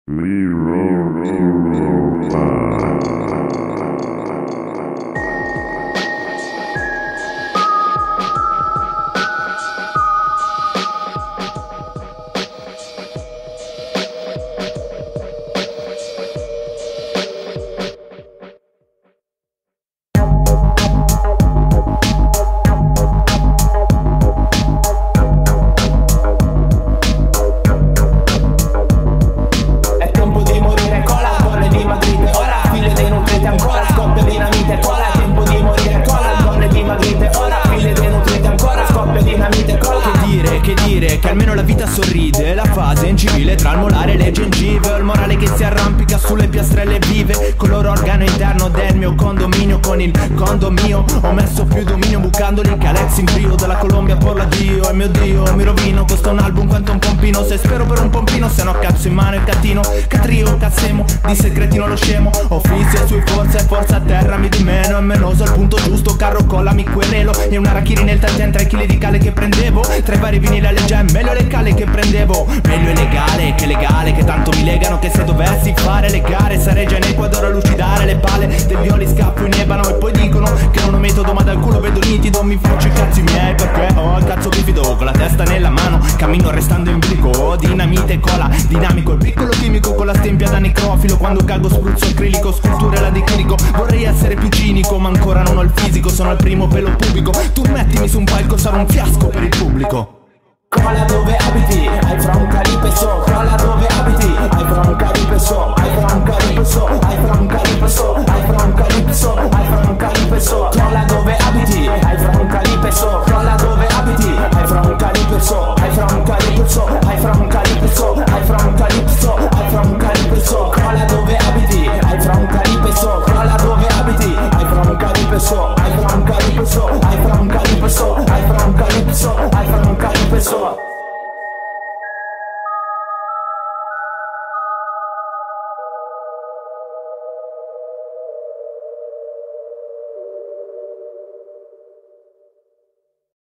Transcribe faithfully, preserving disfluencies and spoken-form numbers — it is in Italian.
Che almeno la vita sorride, la fase incivile tra il molare e le gengive. Ho il morale che si arrampica sulle piastrelle vive, con l'oro organo interno del mio condominio. Con il condomino ho messo più dominio, bucandoli che Alex in brio dalla Colombia por l'addio. E mio Dio, mi rovino, costa un album quanto un pompino. Se spero per un pompino, se no cazzo in mano il catino. Catrio, cazzemo, di secretino lo scemo. Offizio sui forza e forza a terra mi di meno. È menoso al punto giusto, carro colla mi querelo. E un arachiri nel tanten tra i chili di cale che prendevo. Tra i vari vinili alle gemme, meglio le cale che prendevo. Meglio è legale che legale, che tanto mi legano che se dovessi fare le gare sarei già in Ecuador a lucidare le pale del violi scappo in ebano. E poi dicono che non ho metodo ma dal culo vedo nitido. Mi faccio i cazzi miei perché ho il cazzo bifido, con la testa nella mano cammino restando in bilico. Dinamite e cola, dinamico il piccolo chimico, con la stempia da necrofilo. Quando cago spruzzo acrilico, scultura la declinico. Vorrei essere più cinico ma ancora non ho il fisico, sono al primo pelo pubblico. Tu mettimi su un palco, sarò un fiasco per il pubblico. Cola dove abiti, hai fra un calipe so. Cola dove abiti, hai fra